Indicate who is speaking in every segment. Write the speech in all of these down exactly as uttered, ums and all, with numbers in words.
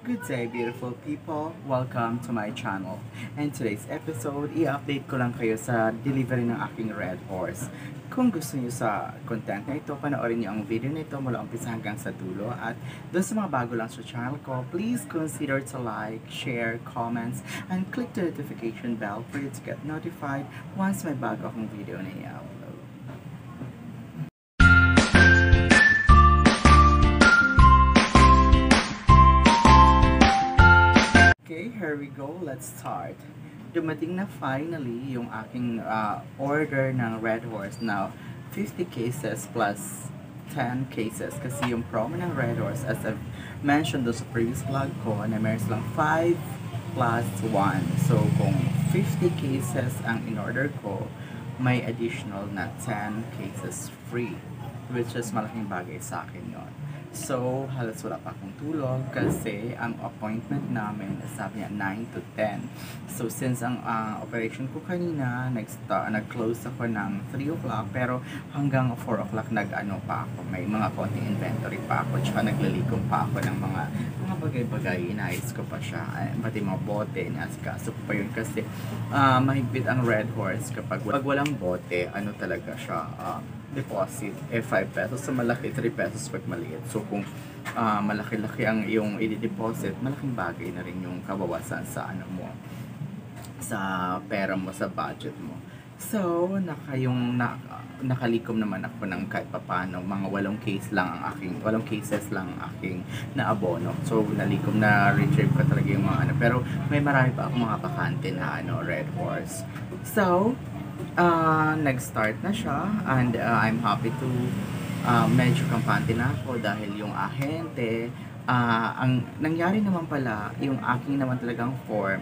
Speaker 1: Good day, beautiful people. Welcome to my channel. And today's episode, i-update ko lang kayo sa delivery ng aking Red Horse. Kung gusto niyo sa content na ito, panoorin niyo ang video na ito mula umpisa hanggang sa dulo. At doon sa mga bago lang sa channel ko, please consider to like, share, comments, and click the notification bell for you to get notified once may bago akong video na i-upload. Okay, here we go. Let's start. Dumating na finally yung aking uh, order ng Red Horse. Now, fifty cases plus ten cases. Kasi yung promo ng Red Horse, as I've mentioned doon sa previous vlog ko, na meron lang five plus one. So, kung fifty cases ang in-order ko, may additional na ten cases free. Which is malaking bagay sa akin yon. So, halos wala pa akong tulog kasi ang appointment namin sabi niya nine to ten. So, since ang uh, operation ko kanina, nag-close ako ng three o'clock pero hanggang four o'clock nag-ano pa ako. May mga konting inventory pa ako tsaka naglilikom pa ako ng mga mga bagay-bagay. Inayos ko pa siya. Ay, pati mga bote, inaasikaso ko pa yun kasi uh, mahigpit ang Red Horse kapag pag walang bote, ano talaga siya, uh, deposit eh five pesos sa malaki, three pesos pag maliit. So kung uh, malaki-laki ang iyong i-deposit, malaking bagay na rin yung kabawasan sa ano mo, sa pera mo, sa budget mo. So naka yung na, nakalikom naman ako ng kahit papano, mga walong case lang ang aking walong cases lang ang aking naabono. So nalikom na retrieve ko talaga yung mga ano, pero may marami pa akong mga bakante na ano Red Horse. So Uh, nag-start na siya and uh, I'm happy to uh, medyo kampante na ako dahil yung ahente uh, ang nangyari naman pala yung aking naman talagang form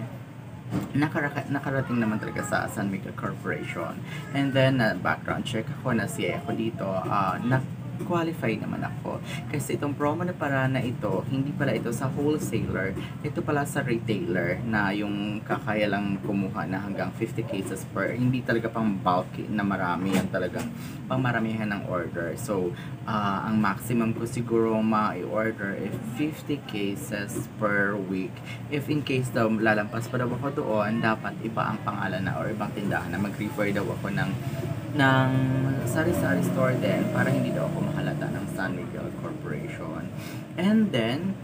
Speaker 1: nakara- nakarating naman talaga sa San Miguel Corporation and then uh, background check ako na siya ako dito uh, na qualify naman ako kasi itong promo na para na ito hindi pala ito sa wholesaler, ito pala sa retailer na yung kakaya lang kumuha na hanggang fifty cases per, hindi talaga pang bulky na marami, yan talagang pang maramihan ng order. So uh, ang maximum ko siguro ma-order is fifty cases per week. If in case daw lalampas pa daw ako doon, dapat iba ang pangalan na or ibang tindahan na mag-refer daw ako ng ng sari-sari store din para hindi daw ako mahalata ng San Miguel Corporation. And then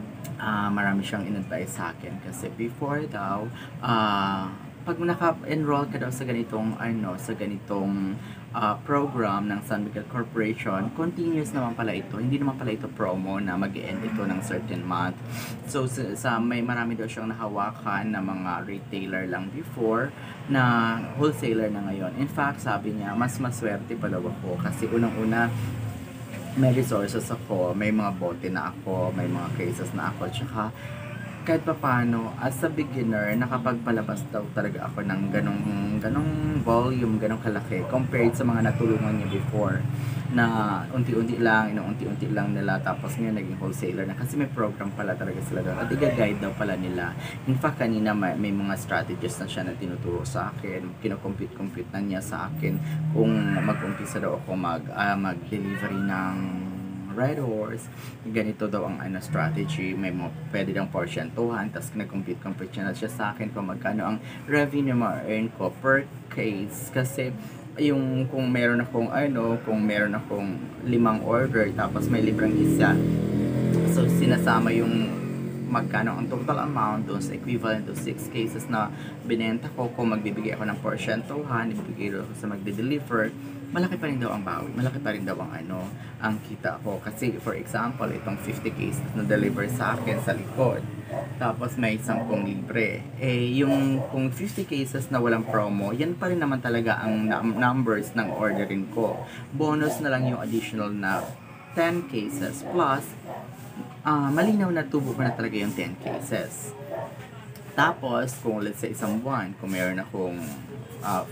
Speaker 1: uh, marami siyang in-advise sa akin kasi before daw uh, pag naka-enroll ka daw sa ganitong ano, sa ganitong uh, program ng San Miguel Corporation, continuous naman pala ito. Hindi naman pala ito promo na mag-end ito ng certain month. So sa, sa may marami daw siyang nahawakan na mga retailer lang before na wholesaler na ngayon. In fact, sabi niya, mas maswerte pa daw ako kasi unang-una may resources ako, may mga bote na ako, may mga cases na ako, tsaka kahit pa paano, as a beginner, nakapagpalabas daw talaga ako ng ganong, ganong volume, ganong kalaki compared sa mga natulungan niya before na unti-unti lang, inuunti-unti lang nila tapos ngayon naging wholesaler na kasi may program pala talaga sila doon at i-guide daw pala nila. In fact, kanina may, may mga strategies na siya na tinuturo sa akin, kinocompute-compute na niya sa akin kung mag-umpisa daw ako mag, uh, mag-delivery ng Red Horse, ganito daw ang ano strategy, may mga pwede daw porsyentuhan, tapos nag-compute-compute na siya sa akin kung magkano ang revenue ma-earn ko per case kasi yung kung meron akong ano, kung meron akong limang order tapos may librang isa, so sinasama yung magkano ang total amount doon sa equivalent to six cases na binenta ko, kung magbibigay ako ng porsyentuhan, ibibigay ako sa magde-deliver, malaki pa rin daw ang bawi, malaki pa rin daw ang ano, ang kita ko. Kasi for example, itong fifty cases na deliver sa akin sa likod, tapos may sampung libre. Eh, yung kung fifty cases na walang promo, yan pa rin naman talaga ang numbers ng ordering ko. Bonus na lang yung additional na ten cases plus uh, malinaw na tubo ko na talaga yung ten cases. Tapos, kung let's say isang buwan, kung meron akong uh,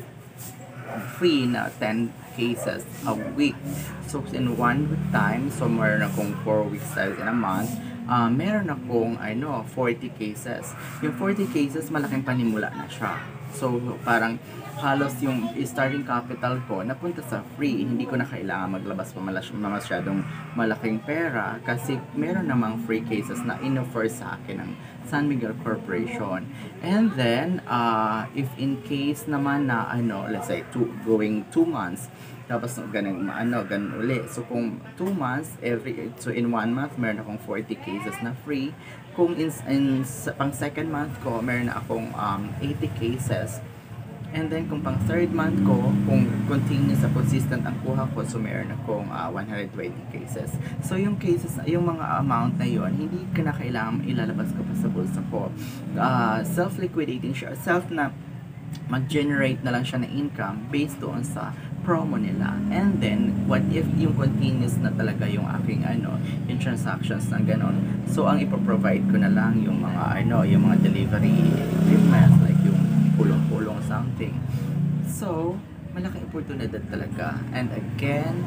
Speaker 1: free na ten cases a week. So, in one week time, so meron akong four weeks in a month, uh, meron akong, ano, forty cases. Yung forty cases, malaking panimula na siya. So, parang halos yung starting capital ko napunta sa free. Hindi ko na kailangan maglabas pa malas- masyadong malaking pera kasi meron namang free cases na in-offer sa akin ng San Miguel Corporation. And then, uh, if in case naman na, ano, let's say, two, going two months, tapos ganun, ano, ganun uli. So, kung two months, every, so in one month, meron akong forty cases na free. Kung in, in pang second month ko, meron na akong um, eighty cases. And then, kung pang third month ko, kung continuous sa consistent ang kuha ko, so meron akong uh, one hundred twenty cases. So, yung cases, yung mga amount na yon hindi ka na kailangan ilalabas ko pa sa bulsa ko. Uh, self-liquidating siya, self na mag-generate na lang siya ng income based doon sa promo nila. And then, what if yung continuous na talaga yung aking ano, yung transactions ng ganon. So, ang ipoprovide ko na lang yung mga ano, yung mga delivery equipment, like yung pulong-pulong something. So, malaking oportunidad talaga. And again,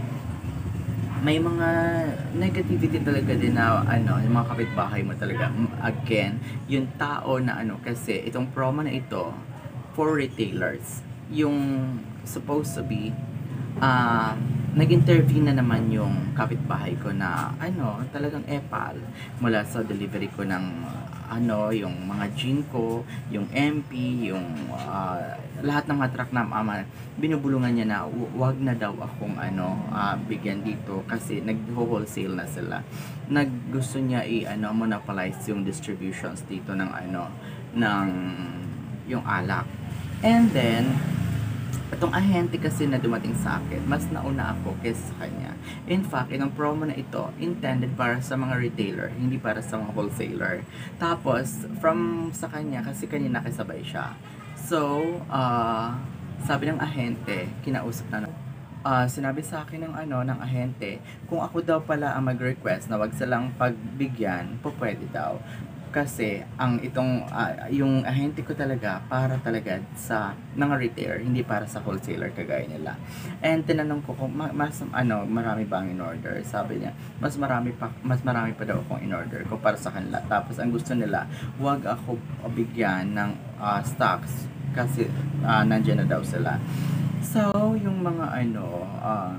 Speaker 1: may mga negativity talaga din na ano, yung mga kapitbahay mo talaga. Again, yung tao na ano, kasi itong promo na ito for retailers, yung supposed to be uh, nag-intervene na naman yung kapitbahay ko na ano, talagang epal mula sa delivery ko ng ano, yung mga Jinko, yung M P, yung uh, lahat ng mga truck na ama, binubulungan niya na wag na daw akong ano, uh, bigyan dito kasi nag-wholesale na sila. Naggusto niya i-ano, monopolize yung distributions dito ng ano, ng yung alak. And then, itong ahente kasi na dumating sa akin, mas nauna ako kaysa sa kanya. In fact, itong promo na ito, intended para sa mga retailer, hindi para sa mga wholesaler. Tapos, from sa kanya, kasi kanina nakisabay siya. So, uh, sabi ng ahente, kinausap na uh, sinabi sa akin ng ano, ng ahente, kung ako daw pala ang mag-request na wag silang pagbigyan, po pwede daw. Kasi ang itong uh, yung ahente ko talaga para talaga sa mga retailer, hindi para sa wholesaler kagaya nila. And tinanong ko kung mas ano, marami bang in order. Sabi niya, mas marami pa mas marami pa daw akong in order ko para sa kanila. Tapos ang gusto nila, wag ako bigyan ng uh, stocks kasi uh, nandiyan na daw sila. So, yung mga ano, uh,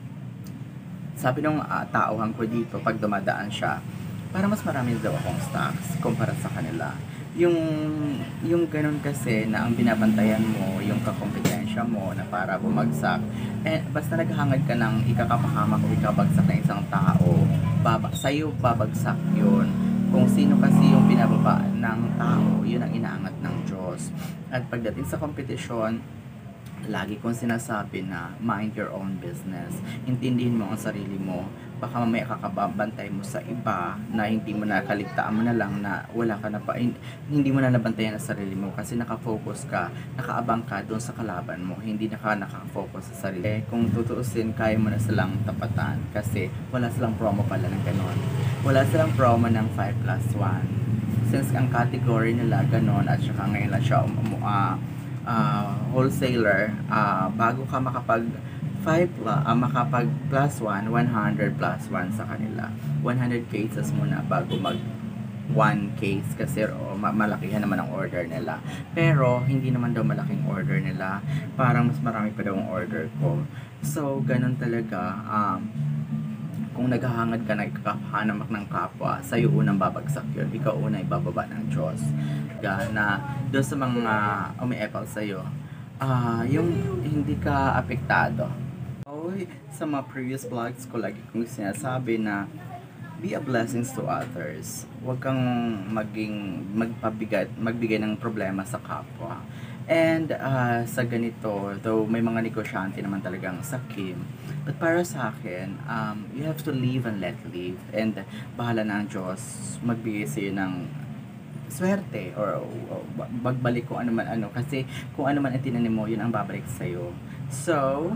Speaker 1: sabi ng uh, tauhan ko dito pag dumadaan siya, para mas marami daw akong stocks kumpara sa kanila. Yung yung ganun kasi na ang binabantayan mo, yung kakompetensya mo na para bumagsak, eh, basta naghahangad ka ng ikakapahamak o ikabagsak ng isang tao, baba, sa'yo babagsak yun. Kung sino kasi yung binababa ng tao, yun ang inaangat ng Diyos. At pagdating sa kompetisyon, lagi kong sinasabi na mind your own business. Intindihin mo ang sarili mo. Baka mamaya kakabantay mo sa iba na hindi mo nakaligtaan mo na lang na wala ka na pa, hindi mo na nabantayan ang sarili mo kasi nakafocus ka, nakaabang ka doon sa kalaban mo, hindi na ka nakafocus sa sarili. Eh, kung tutuusin, kaya mo na silang tapatan kasi wala silang promo pala ng ganon. Wala silang promo ng five plus one. Since ang category nila ganon at saka ngayon lang siya um, uh, uh, wholesaler, uh, bago ka makapag five uh, makapag plus one, one hundred plus one sa kanila. one hundred cases muna bago mag one case kasi oh, malakihan naman ang order nila. Pero hindi naman daw malaking order nila. Parang mas marami pa daw ang order ko. So, ganun talaga. Um, kung naghahangad ka na ikakahanamak ng kapwa, sa'yo unang babagsak yun. Ikaw una ibababa ng Diyos. Na doon sa mga umi-epal sa'yo, uh, yung hindi ka apektado. Sa mga previous vlogs ko, lagi kong sinasabi na be a blessings to others. Huwag kang maging magpabigat, magbigay ng problema sa kapwa. And uh, sa ganito, though may mga negosyante naman talagang sakim, but para sa akin, um, you have to live and let live. And bahala na ang Diyos magbigay sa'yo ng swerte or, or magbalik kung ano man ano. Kasi kung ano man ang tinanim mo, yun ang babalik sa'yo. So,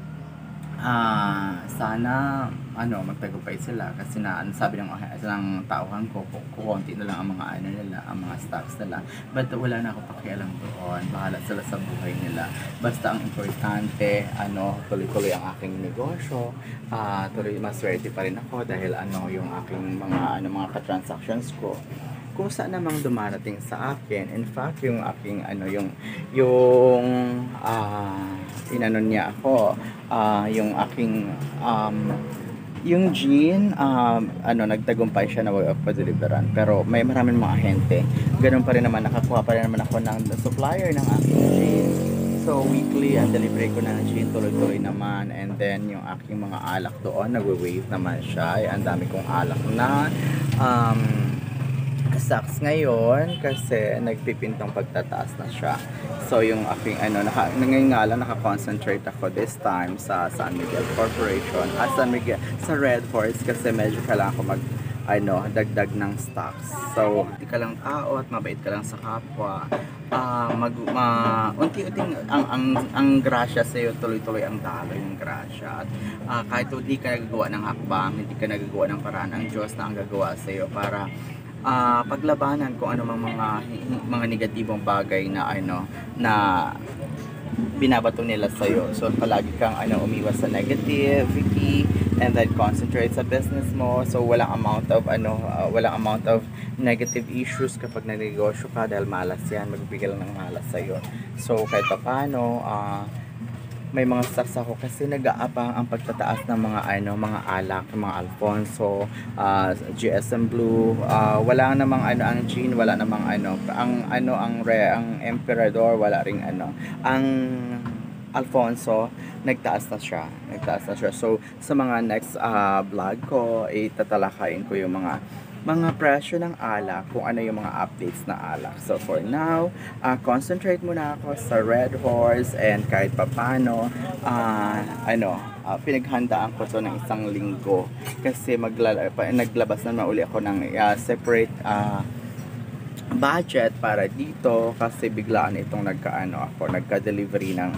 Speaker 1: Ah, uh, sana ano magtagumpay sila kasi na ano, sabi ng ng tauhan ko kukunti na lang ang mga ano nila, ang mga stocks nila. But wala na ako pakialam doon. Bahala sila sa buhay nila. Basta ang importante, ano, tuloy-tuloy ang aking negosyo. Ah, uh, tuloy maswerte pa rin ako dahil ano yung aking mga ano mga ka-transactions ko. kung saan namang dumarating sa akin. In fact, yung aking ano, yung yung ah inano niya ako, ah yung aking um yung Jean, um, ano, nagtagumpay siya na wag pa-deliveran. Pero may maraming mga ahente. Ganun pa rin naman, nakakuha pa rin naman ako ng supplier ng aking Jean. So, weekly, ang delivery ko ng Jean, tuloy-tuloy naman. And then, yung aking mga alak doon, nagwe-wave naman siya. Ay, ang dami kong alak na. Um, sucks ngayon kasi nagpipintong pagtataas na siya. So yung aking ano, naka, ngayon nga lang naka-concentrate ako this time sa San Miguel Corporation at San Miguel, sa Red Horse kasi medyo kailangan ko mag ano, dagdag ng stocks. So, hindi ka lang tao at mabait ka lang sa kapwa. Uh, mag, ma, unti-unting ang, ang, ang grasya sa iyo, tuloy-tuloy ang talo yung grasya. At uh, kahit hindi ka nagagawa ng hakbang, hindi ka nagagawa ng paraan, ang Diyos na ang gagawa sa iyo para uh, paglabanan kung ano mang mga mga negatibong bagay na ano na binabato nila sa iyo. So palagi kang ano umiwas sa negativity and then concentrate sa business mo. So walang amount of ano uh, walang amount of negative issues kapag nagnegosyo ka dahil malas yan, magbibigay lang ng malas sa iyo. So kahit pa paano uh, may mga stocks ako kasi nag-aabang ang pagtataas ng mga ano mga alak, mga Alfonso, uh, G S M Blue, uh, wala namang ano ang Jean, wala namang ano ang ano ang re ang Emperador, wala ring ano ang Alfonso, nagtaas na siya nagtaas na siya. So sa mga next uh, vlog ko itatalakayin ko yung mga mga presyo ng alak, kung ano yung mga updates na alak. So for now, uh, concentrate muna ako sa Red Horse and kahit papano, uh, ano, uh, pinaghandaan ko to ng isang linggo kasi maglala, naglabas na uli ako ng uh, separate uh, budget para dito kasi biglaan itong nagkaano ako, nagka-delivery ng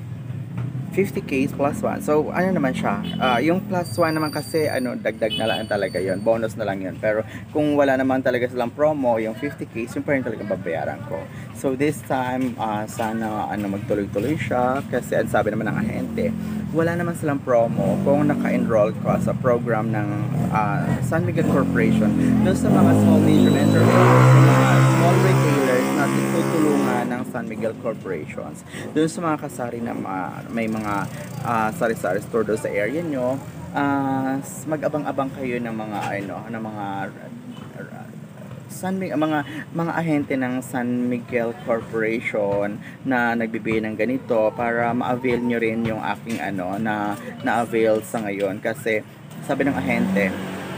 Speaker 1: fifty K plus one. So, ano naman siya? Uh, yung plus one naman kasi, ano, dagdag na lang talaga yon, bonus na lang yon. Pero, kung wala naman talaga silang promo, yung fifty K, yung pa rin talaga babayaran ko. So, this time, uh, sana, ano, magtuloy-tuloy siya. Kasi, ang sabi naman ng ahente, wala naman silang promo kung naka-enroll ko sa program ng uh, San Miguel Corporation. Doon sa mga small, medium enterprises, sa mga small retailers na tutulungan ng San Miguel Corporations. Doon sa mga kasari na uh, may mga uh, sari-sari store doon sa area nyo, uh, mag-abang-abang kayo ng mga ano, ng mga uh, San Miguel, mga mga ahente ng San Miguel Corporation na nagbibigay ng ganito para ma-avail nyo rin yung aking ano na na-avail sa ngayon kasi sabi ng ahente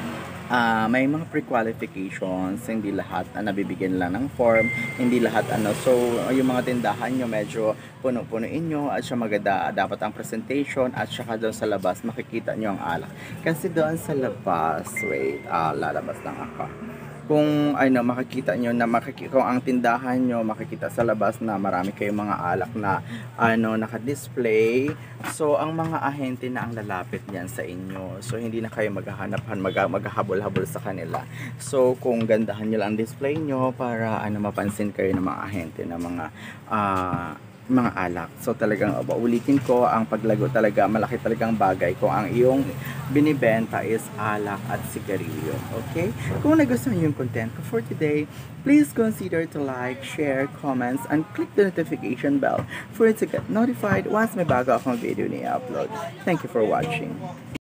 Speaker 1: Uh, may mga pre-qualifications, hindi lahat na uh, nabibigyan lang ng form, hindi lahat ano, so yung mga tindahan nyo medyo puno-punuin nyo at siya maganda dapat ang presentation at saka doon sa labas makikita nyo ang alak kasi doon sa labas, wait, uh, lalabas lang ako kung ano makikita nyo na makikita kung ang tindahan nyo makikita sa labas na marami kayong mga alak na ano naka-display. So ang mga ahente na ang lalapit niyan sa inyo. So hindi na kayo maghahanaphan mag maghahabol-habol sa kanila. So kung gandahan niyo lang ang display nyo para ano mapansin kayo ng mga ahente na mga uh, mga alak. So talagang ulitin ko, ang paglago talaga, malaki talagang bagay kung ang iyong binibenta is alak at sigarilyo. Okay? Kung nagustuhan yung content ko for today, please consider to like, share, comments, and click the notification bell for it to get notified once may bago akong video ni upload. Thank you for watching.